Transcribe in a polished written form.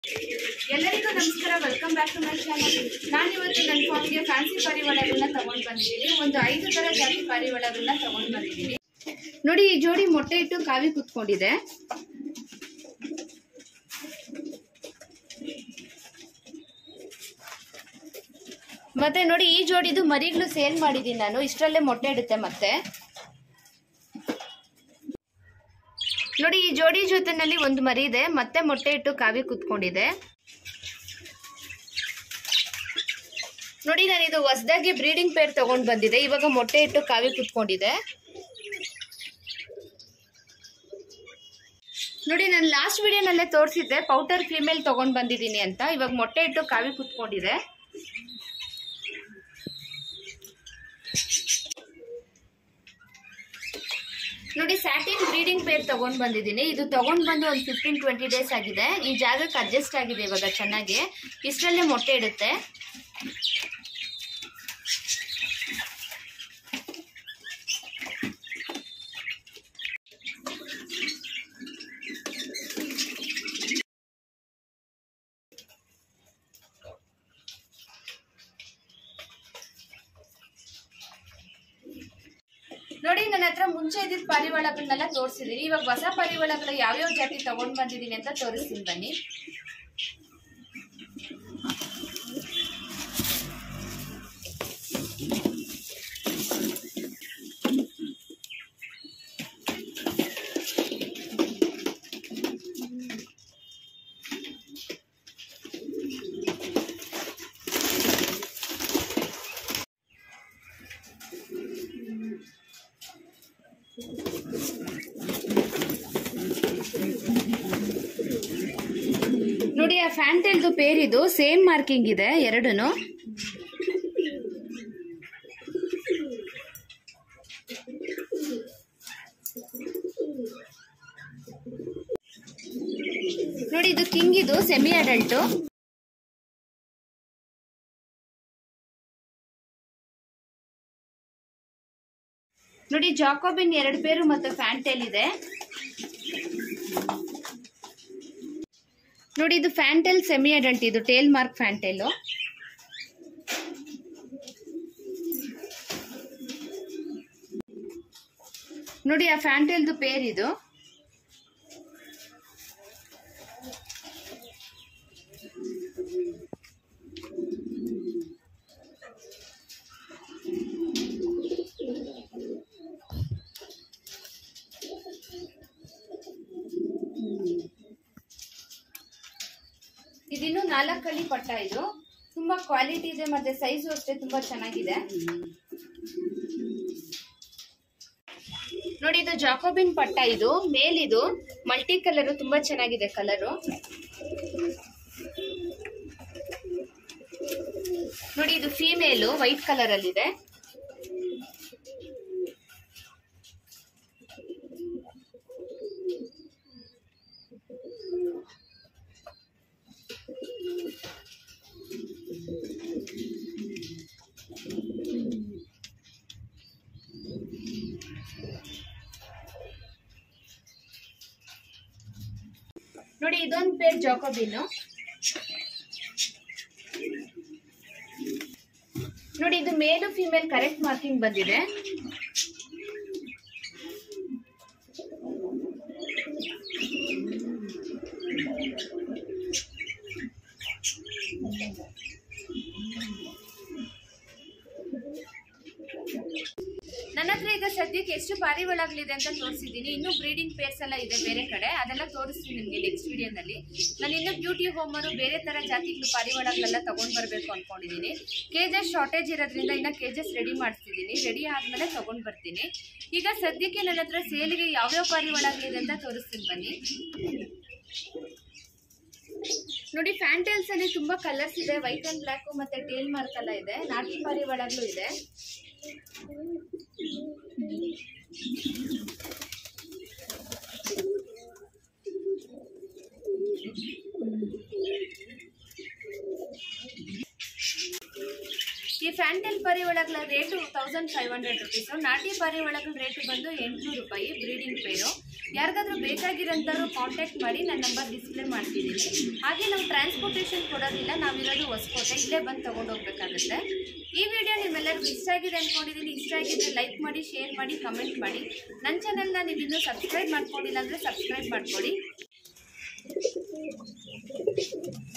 ಎಲ್ಲರಿಗೂ ನಮಸ್ಕಾರ, welcome back to my channel. ನಾನಿವತ್ತು ನನ್ನ ಫಾರ್ಮ್ಗೆ ಫ್ಯಾನ್ಸಿ ಪಾರಿವಾಳಗಳನ್ನ ತಗೊಂಡು ಬಂದಿದ್ದೀನಿ. ಒಂದು 5 ತರ ಜಾತಿ ಪಾರಿವಾಳಗಳನ್ನ ತಗೊಂಡು ಬಂದಿದ್ದೀನಿ. ನೋಡಿ, ಈ ಜೋಡಿ ಮೊಟ್ಟೆ ಇಟ್ಟು ಕಾವಿ ಕುತ್ಕೊಂಡಿದೆ. ಮತ್ತೆ ನೋಡಿ, ಈ ಜೋಡಿದು ಮರಿಗಳು ಸೇಲ್ ಮಾಡಿದ್ದೀನಿ ನಾನು. ಇಷ್ಟರಲ್ಲೇ ಮೊಟ್ಟೆ ಇಡುತ್ತೆ. ಮತ್ತೆ ನೋಡಿ, ಈ ಜೋಡಿ ಜೊತೆನಲ್ಲಿ ಒಂದು ಮರಿ ಇದೆ, ಮತ್ತೆ ಮೊಟ್ಟೆ ಇಟ್ಟು ಕಾವಿ ಕುತ್ಕೊಂಡಿದೆ. ನೋಡಿ, ನಾನು ಇದು ಹೊಸದಾಗಿ ಬ್ರೀಡಿಂಗ್ ಪೇರ್ ತಗೊಂಡ್ ಬಂದಿದೆ. ಇವಾಗ ಮೊಟ್ಟೆ ಇಟ್ಟು ಕಾವಿ ಕುತ್ಕೊಂಡಿದೆ. ನೋಡಿ, ನಾನು ಲಾಸ್ಟ್ ವಿಡಿಯೋನಲ್ಲೇ ತೋರಿಸಿದ್ದೆ ಪೌಟರ್ ಫೀಮೇಲ್ ತಗೊಂಡ್ ಬಂದಿದ್ದೀನಿ ಅಂತ. ಇವಾಗ ಮೊಟ್ಟೆ ಇಟ್ಟು ಕಾವಿ ಕುತ್ಕೊಂಡಿದೆ. ನೋಡಿ, ಸ್ಯಾಟಿನ್ ಬ್ರೀಡಿಂಗ್ ಪೇರ್ ತಗೊಂಡ್ ಬಂದಿದ್ದೀನಿ. ಇದು ತಗೊಂಡ್ ಬಂದು ಒಂದು 15-20 ಡೇಸ್ ಆಗಿದೆ. ಈ ಜಾಗಕ್ಕೆ ಅಡ್ಜಸ್ಟ್ ಆಗಿದೆ ಇವಾಗ ಚೆನ್ನಾಗಿ. ಇಷ್ಟರಲ್ಲೇ ಮೊಟ್ಟೆ ಇಡುತ್ತೆ. ನೋಡಿ, ನನ್ನ ಹತ್ರ ಮುಂಚೆ ಇದ್ದಿದ್ದ ಪಾರಿವಾಳಗಳನ್ನೆಲ್ಲ ತೋರಿಸಿದೀನಿ. ಇವಾಗ ಹೊಸ ಪಾರಿವಾಳಗಳು ಯಾವ್ಯಾವ ಜಾತಿ ತಗೊಂಡ್ ಬಂದಿದ್ದೀನಿ ಅಂತ ತೋರಿಸ್ತೀನಿ ಬನ್ನಿ. ನೋಡಿ, ಆ ಫ್ಯಾಂಟೆಲ್ದು ಪೇರ್ ಇದು ಸೇಮ್ ಮಾರ್ಕಿಂಗ್ ಇದೆ ಎರಡೂನು. ನೋಡಿ, ಇದು ಕಿಂಗ್, ಇದು ಸೆಮಿ ಅಡಲ್ಟ್. ನೋಡಿ, ಜಾಕೋಬಿನ್ 2 ಪೇರು ಮತ್ತೆ ಫ್ಯಾಂಟೆಲ್ ಇದೆ. ನೋಡಿ, ಇದು ಫ್ಯಾಂಟೆಲ್ ಸೆಮಿ ಅಡಲ್ಟ್, ಇದು ಟೇಲ್ ಮಾರ್ಕ್ ಫ್ಯಾಂಟೆಲ್. ನೋಡಿ, ಆ ಫ್ಯಾಂಟೆಲ್ದು ಪೇರ್ ಇದು. ಇದಿನ್ನು 4 ಕಳಿ ಪಟ್ಟ. ಇದು ತುಂಬಾ ಕ್ವಾಲಿಟಿ ಇದೆ, ಮತ್ತೆ ಸೈಜು ಅಷ್ಟೇ ತುಂಬಾ ಚೆನ್ನಾಗಿದೆ. ನೋಡಿ, ಇದು ಜಾಕೋಬಿನ್ ಪಟ್ಟ, ಇದು ಮೇಲ್, ಇದು ಮಲ್ಟಿ ಕಲರ್, ತುಂಬಾ ಚೆನ್ನಾಗಿದೆ ಕಲರು. ನೋಡಿ, ಇದು ಫೀಮೇಲು ವೈಟ್ ಕಲರ್ ಅಲ್ಲಿ ಇದೆ. ನೋಡಿ, ಇದೊಂದು ಪೇರ್ ಜಾಕೋಬಿನ್. ನೋಡಿ, ಇದು ಮೇಲು ಫಿಮೇಲ್ ಕರೆಕ್ಟ್ ಮಾರ್ಕಿಂಗ್ ಬಂದಿದೆ. ನನ್ನ ಹತ್ರ ಈಗ ಸದ್ಯಕ್ಕೆ ಎಷ್ಟು ಪಾರಿವಾಳಗಳಿದೆ ಅಂತ ತೋರಿಸಿದ್ದೀನಿ. ಇನ್ನು ಬ್ರೀಡಿಂಗ್ ಪೇರ್ಸ್ ಎಲ್ಲ ಇದೆ ಬೇರೆ ಕಡೆ, ಅದೆಲ್ಲ ತೋರಿಸ್ತೀನಿ ನಿಮಗೆ ನೆಕ್ಸ್ಟ್ ವಿಡಿಯೋನಲ್ಲಿ. ನಾನು ಇನ್ನು ಬ್ಯೂಟಿ ಹೋಮರು ಬೇರೆ ತರ ಜಾತಿಗಳು ಪಾರಿವಾಳಗಳೆಲ್ಲ ತಗೊಂಡ್ ಬರ್ಬೇಕು ಅನ್ಕೊಂಡಿದ್ದೀನಿ. ಕೇಜಸ್ ಶಾರ್ಟೇಜ್ ಇರೋದ್ರಿಂದ ಇನ್ನ ಕೇಜಸ್ ರೆಡಿ ಮಾಡ್ತಿದ್ದೀನಿ. ರೆಡಿ ಆದ್ಮೇಲೆ ತಗೊಂಡ್ ಬರ್ತೀನಿ. ಈಗ ಸದ್ಯಕ್ಕೆ ನನ್ನ ಹತ್ರ ಸೇಲಿಗೆ ಯಾವ್ಯಾವ ಪಾರಿವಾಳಗಳಿದೆ ಅಂತ ತೋರಿಸ್ತೀನಿ ಬನ್ನಿ. ನೋಡಿ, ಫ್ಯಾಂಟೆಲ್ಸ್ ಅಲ್ಲಿ ತುಂಬಾ ಕಲರ್ಸ್ ಇದೆ. ವೈಟ್ ಅಂಡ್ ಬ್ಲಾಕ್ ಮತ್ತೆ ಟೇಲ್ ಮಾರ್ಕ್ ಎಲ್ಲ ಇದೆ. ನಾಟಿ ಪಾರಿವಾಳಗಳು ಇದೆ. ಈ ಫ್ಯಾಂಟೆಲ್ ಪಾರಿವಾಳಗಳ ರೇಟು 1500 ರೂಪೀಸ್. ನಾಟಿ ಪಾರಿವಾಳಗಳ ರೇಟು ಬಂದು 800 ರೂಪಾಯಿ ಬ್ರೀಡಿಂಗ್ ಪೇರು. ಯಾರಿಗಾದ್ರೂ ಬೇಕಾಗಿರೋಂಥವ್ರು ಕಾಂಟ್ಯಾಕ್ಟ್ ಮಾಡಿ, ನನ್ನ ನಂಬರ್ ಡಿಸ್ಪ್ಲೇ ಮಾಡ್ತಿದ್ದೀನಿ. ಹಾಗೆ ನಾವು ಟ್ರಾನ್ಸ್ಪೋರ್ಟೇಷನ್ ಕೊಡೋದಿಲ್ಲ, ನಾವಿರೋದು ಹೊಸಕೋಟೆ, ಇಲ್ಲೇ ಬಂದು ತೊಗೊಂಡು ಹೋಗ್ಬೇಕಾಗುತ್ತೆ. ಈ ವಿಡಿಯೋ ನಿಮ್ಮೆಲ್ಲರಿಗೂ ಇಷ್ಟ ಆಗಿದೆ ಅಂದ್ಕೊಂಡಿದ್ದೀನಿ. ಇಷ್ಟ ಆಗಿದ್ರೆ ಲೈಕ್ ಮಾಡಿ, ಶೇರ್ ಮಾಡಿ, ಕಮೆಂಟ್ ಮಾಡಿ. ನನ್ನ ಚಾನಲ್ನ ನೀವು ಇನ್ನೂ ಸಬ್ಸ್ಕ್ರೈಬ್ ಮಾಡ್ಕೊಂಡಿಲ್ಲ ಅಂದರೆ ಸಬ್ಸ್ಕ್ರೈಬ್ ಮಾಡ್ಕೊಳ್ಳಿ.